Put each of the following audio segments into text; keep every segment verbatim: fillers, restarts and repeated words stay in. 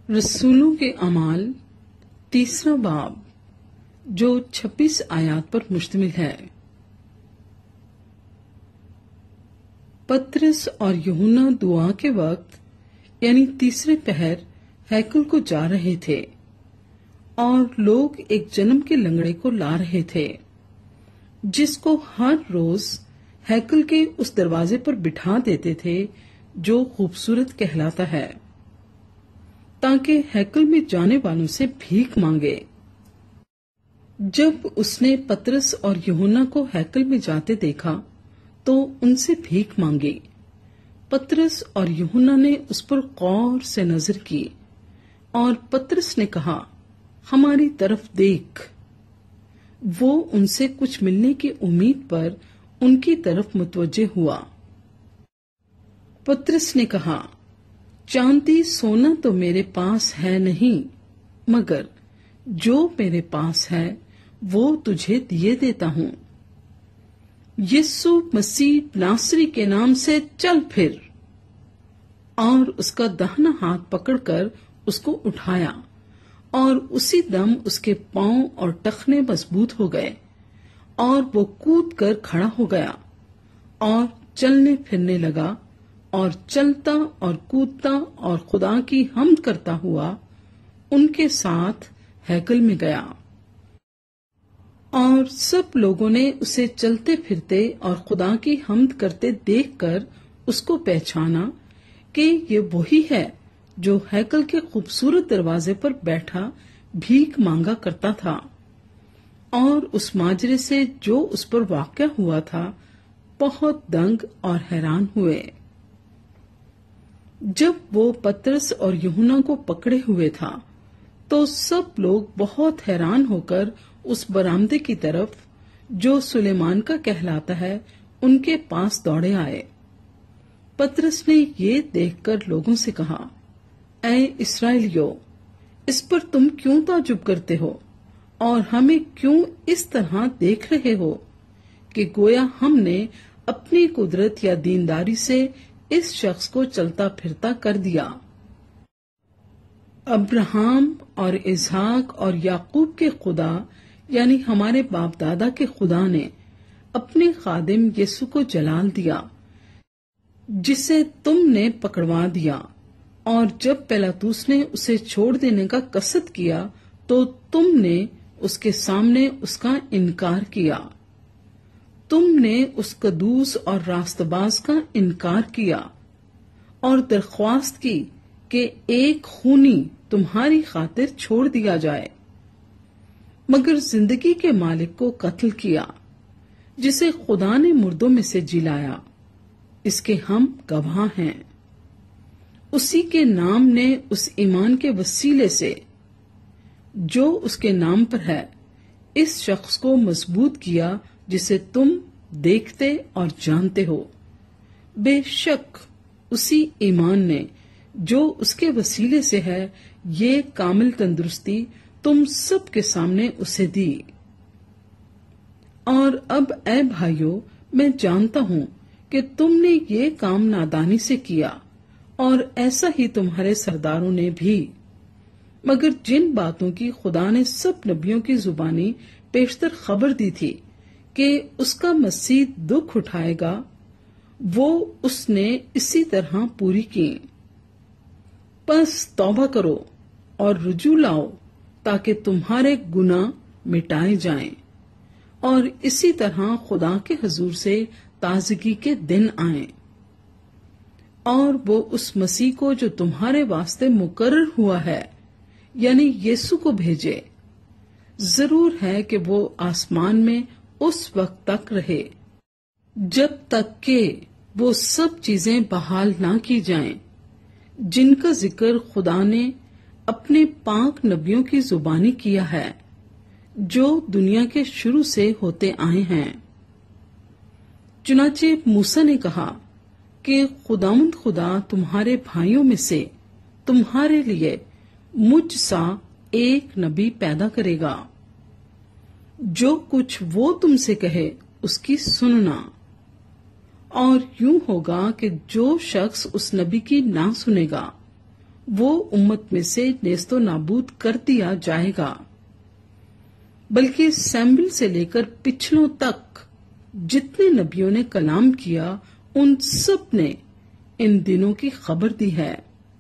رسولوں کے اعمال تیسرا باب جو چھبیس آیات پر مشتمل ہے۔ پطرس اور یوحنا دعا کے وقت یعنی تیسرے پہر ہیکل کو جا رہے تھے اور لوگ ایک جنم کے لنگڑے کو لا رہے تھے جس کو ہر روز ہیکل کے اس دروازے پر بٹھا دیتے تھے جو خوبصورت کہلاتا ہے تاکہ ہیکل میں جانے والوں سے بھیک مانگے۔ جب اس نے پطرس اور یوحنا کو ہیکل میں جاتے دیکھا تو ان سے بھیک مانگی۔ پطرس اور یوحنا نے اس پر غور سے نظر کی اور پطرس نے کہا، ہماری طرف دیکھ۔ وہ ان سے کچھ ملنے کی امید پر ان کی طرف متوجہ ہوا۔ پطرس نے کہا، چاندی سونا تو میرے پاس ہے نہیں، مگر جو میرے پاس ہے وہ تجھے دیے دیتا ہوں۔ یسوع مسیح ناصری کے نام سے چل پھر۔ اور اس کا داہنا ہاتھ پکڑ کر اس کو اٹھایا اور اسی دم اس کے پاؤں اور ٹخنے مضبوط ہو گئے اور وہ کود کر کھڑا ہو گیا اور چلنے پھرنے لگا اور چلتا اور کودتا اور خدا کی حمد کرتا ہوا ان کے ساتھ ہیکل میں گیا۔ اور سب لوگوں نے اسے چلتے پھرتے اور خدا کی حمد کرتے دیکھ کر اس کو پہچانا کہ یہ وہی ہے جو ہیکل کے خوبصورت دروازے پر بیٹھا بھیک مانگا کرتا تھا، اور اس ماجرے سے جو اس پر واقع ہوا تھا بہت دنگ اور حیران ہوئے۔ جب وہ پطرس اور یوحنا کو پکڑے ہوئے تھا تو سب لوگ بہت حیران ہو کر اس برآمدے کی طرف جو سلیمان کا کہلاتا ہے ان کے پاس دوڑے آئے۔ پطرس نے یہ دیکھ کر لوگوں سے کہا، اے اسرائیلیو، اس پر تم کیوں تعجب کرتے ہو اور ہمیں کیوں اس طرح دیکھ رہے ہو کہ گویا ہم نے اپنی قدرت یا دینداری سے اس شخص کو چلتا پھرتا کر دیا؟ ابراہم اور اسحاق اور یعقوب کے خدا یعنی ہمارے باپ دادا کے خدا نے اپنے خادم یسوع کو جلال دیا جسے تم نے پکڑوا دیا، اور جب پیلاطس نے اسے چھوڑ دینے کا قصد کیا تو تم نے اس کے سامنے اس کا انکار کیا۔ تم نے اس قدوس اور راست باز کا انکار کیا اور درخواست کی کہ ایک خونی تمہاری خاطر چھوڑ دیا جائے، مگر زندگی کے مالک کو قتل کیا جسے خدا نے مردوں میں سے جلایا، اس کے ہم گواہ ہیں۔ اسی کے نام نے اس ایمان کے وسیلے سے جو اس کے نام پر ہے اس شخص کو مضبوط کیا جسے تم دیکھتے اور جانتے ہو۔ بے شک اسی ایمان نے جو اس کے وسیلے سے ہے یہ کامل تندرستی تم سب کے سامنے اسے دی۔ اور اب اے بھائیو، میں جانتا ہوں کہ تم نے یہ کام نادانی سے کیا اور ایسا ہی تمہارے سرداروں نے بھی، مگر جن باتوں کی خدا نے سب نبیوں کی زبانی پیشتر خبر دی تھی کہ اس کا مسیح دکھ اٹھائے گا، وہ اس نے اسی طرح پوری کی۔ پس توبہ کرو اور رجوع لاؤ تاکہ تمہارے گناہ مٹائے جائیں اور اسی طرح خدا کے حضور سے تازگی کے دن آئیں، اور وہ اس مسیح کو جو تمہارے واسطے مقرر ہوا ہے یعنی یسوع کو بھیجے۔ ضرور ہے کہ وہ آسمان میں اس وقت تک رہے جب تک کہ وہ سب چیزیں بحال نہ کی جائیں جن کا ذکر خدا نے اپنے پاک نبیوں کی زبانی کیا ہے جو دنیا کے شروع سے ہوتے آئے ہیں۔ چنانچہ موسیٰ نے کہا کہ خداوند خدا تمہارے بھائیوں میں سے تمہارے لیے مجھ سا ایک نبی پیدا کرے گا، جو کچھ وہ تم سے کہے اس کی سننا۔ اور یوں ہوگا کہ جو شخص اس نبی کی نہ سنے گا وہ امت میں سے نیست و نابود کر دیا جائے گا، بلکہ سیمبل سے لے کر پچھلوں تک جتنے نبیوں نے کلام کیا ان سب نے ان دنوں کی خبر دی ہے۔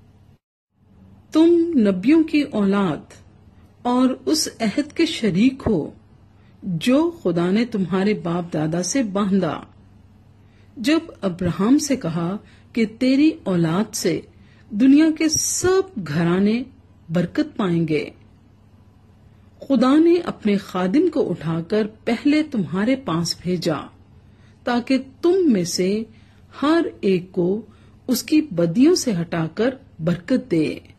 تم نبیوں کی اولاد اور اس عہد کے شریک ہو جو خدا نے تمہارے باپ دادا سے باندھا، جب ابراہیم سے کہا کہ تیری اولاد سے دنیا کے سب گھرانے برکت پائیں گے۔ خدا نے اپنے خادم کو اٹھا کر پہلے تمہارے پاس بھیجا تاکہ تم میں سے ہر ایک کو اس کی بدیوں سے ہٹا کر برکت دے۔